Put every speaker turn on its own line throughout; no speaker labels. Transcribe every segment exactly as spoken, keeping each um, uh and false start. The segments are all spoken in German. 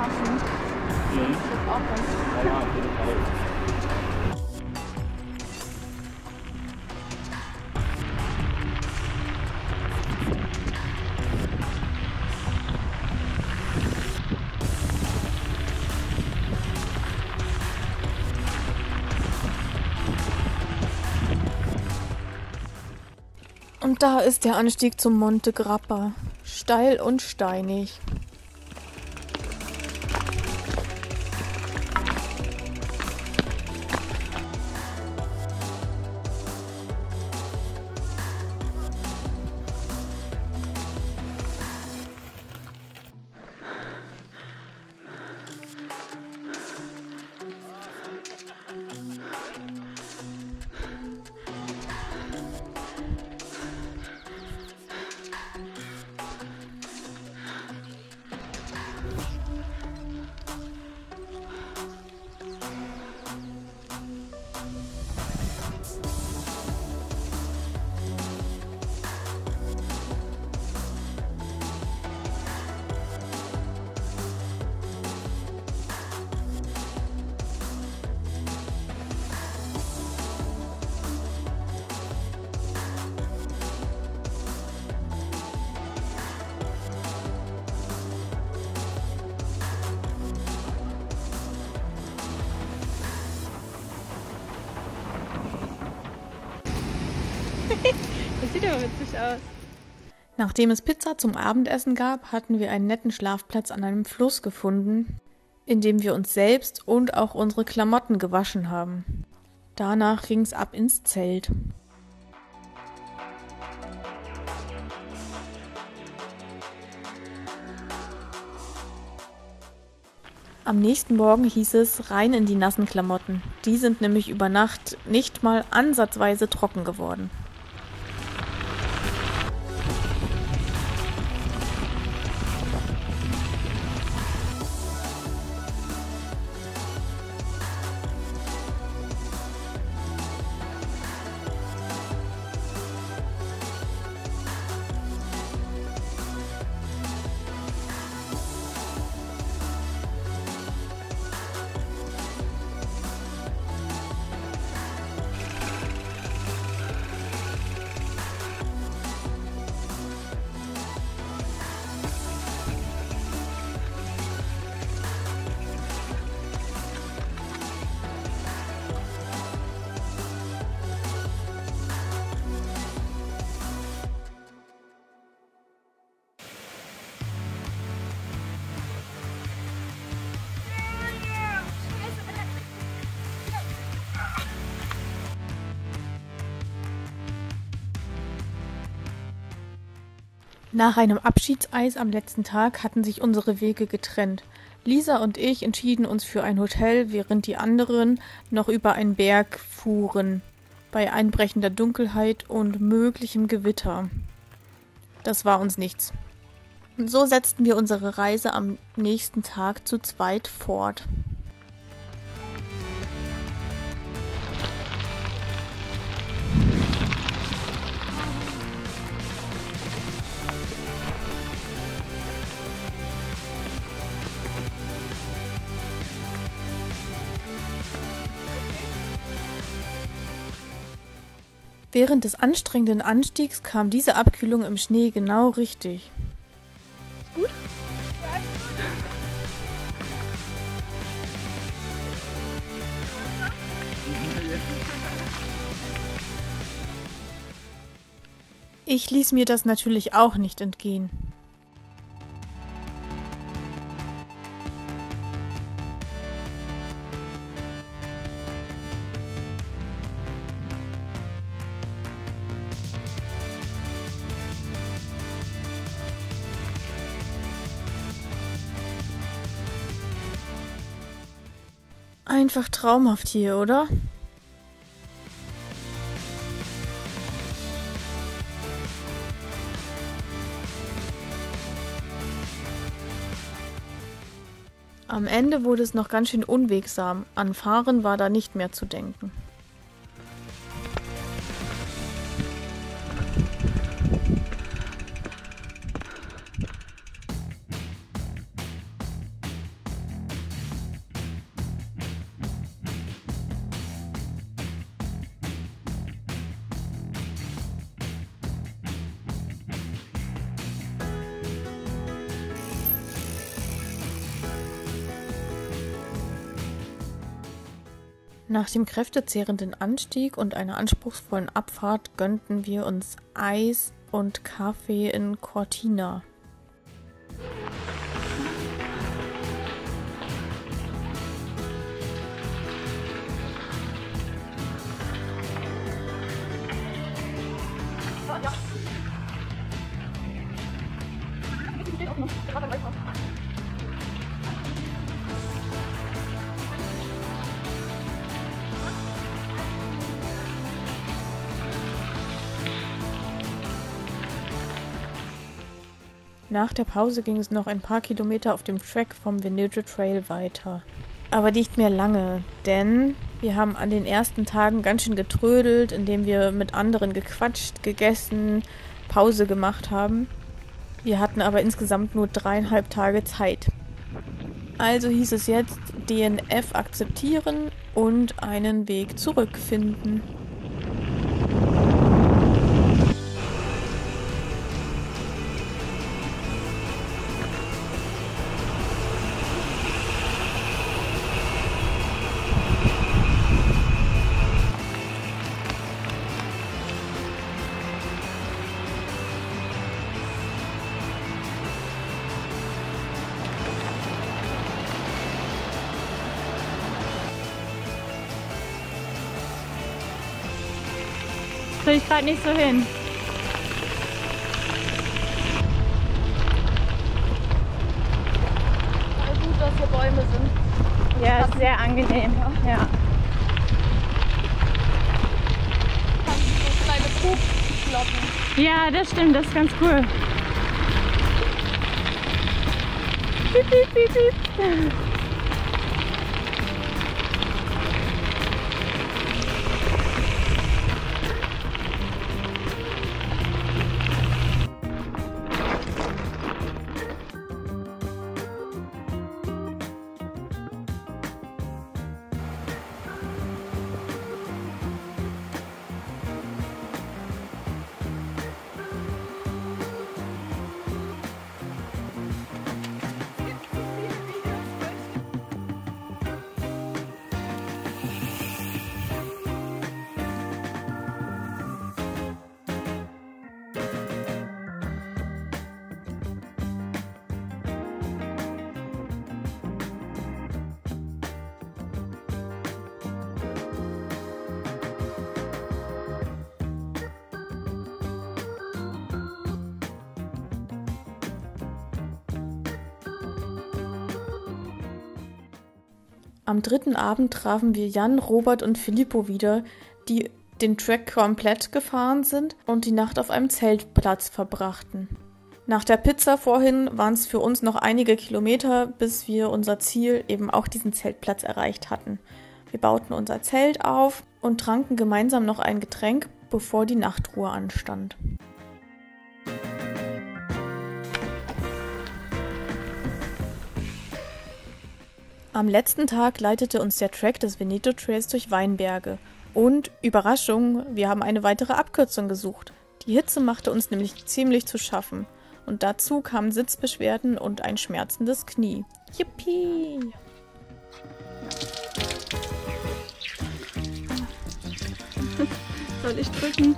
Taschen.
Mhm.
Das ist auch ganz gut.
Ja, auf jeden Fall.
Und da ist der Anstieg zum Monte Grappa. Steil und steinig.
Das sieht aber witzig aus.
Nachdem es Pizza zum Abendessen gab, hatten wir einen netten Schlafplatz an einem Fluss gefunden, in dem wir uns selbst und auch unsere Klamotten gewaschen haben. Danach ging es ab ins Zelt. Am nächsten Morgen hieß es rein in die nassen Klamotten. Die sind nämlich über Nacht nicht mal ansatzweise trocken geworden. Nach einem Abschiedseis am letzten Tag hatten sich unsere Wege getrennt. Lisa und ich entschieden uns für ein Hotel, während die anderen noch über einen Berg fuhren, bei einbrechender Dunkelheit und möglichem Gewitter. Das war uns nichts. Und so setzten wir unsere Reise am nächsten Tag zu zweit fort. Während des anstrengenden Anstiegs kam diese Abkühlung im Schnee genau richtig.
Gut?
Ich ließ mir das natürlich auch nicht entgehen. Einfach traumhaft hier, oder? Am Ende wurde es noch ganz schön unwegsam. An Fahren war da nicht mehr zu denken. Nach dem kräftezehrenden Anstieg und einer anspruchsvollen Abfahrt gönnten wir uns Eis und Kaffee in Cortina. Nach der Pause ging es noch ein paar Kilometer auf dem Track vom Veneto Trail weiter. Aber nicht mehr lange, denn wir haben an den ersten Tagen ganz schön getrödelt, indem wir mit anderen gequatscht, gegessen, Pause gemacht haben. Wir hatten aber insgesamt nur dreieinhalb Tage Zeit. Also hieß es jetzt D N F akzeptieren und einen Weg zurückfinden.
Krieg ich gerade nicht so hin.
Aber gut, dass hier Bäume sind.
Ja, ist sehr angenehm. Ja. Ja.
Kannst du so kleine Pupsglocken.
Ja, das stimmt, das ist ganz cool. Piep, piep, piep, piep.
Am dritten Abend trafen wir Jan, Robert und Filippo wieder, die den Track komplett gefahren sind und die Nacht auf einem Zeltplatz verbrachten. Nach der Pizza vorhin waren es für uns noch einige Kilometer, bis wir unser Ziel, eben auch diesen Zeltplatz, erreicht hatten. Wir bauten unser Zelt auf und tranken gemeinsam noch ein Getränk, bevor die Nachtruhe anstand. Am letzten Tag leitete uns der Track des Veneto Trails durch Weinberge. Und, Überraschung, wir haben eine weitere Abkürzung gesucht. Die Hitze machte uns nämlich ziemlich zu schaffen. Und dazu kamen Sitzbeschwerden und ein schmerzendes Knie. Yippie!
Soll ich drücken?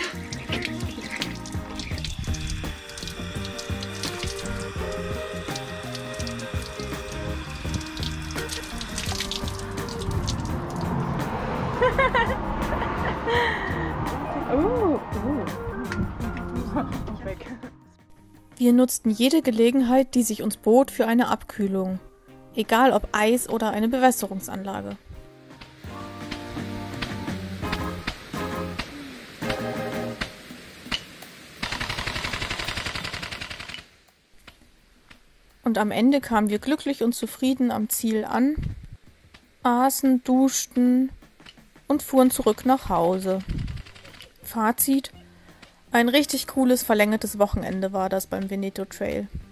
uh, uh. Weg.
Wir nutzten jede Gelegenheit, die sich uns bot, für eine Abkühlung. Egal ob Eis oder eine Bewässerungsanlage. Und am Ende kamen wir glücklich und zufrieden am Ziel an, aßen, duschten und fuhren zurück nach Hause. Fazit: Ein richtig cooles verlängertes Wochenende war das beim Veneto Trail.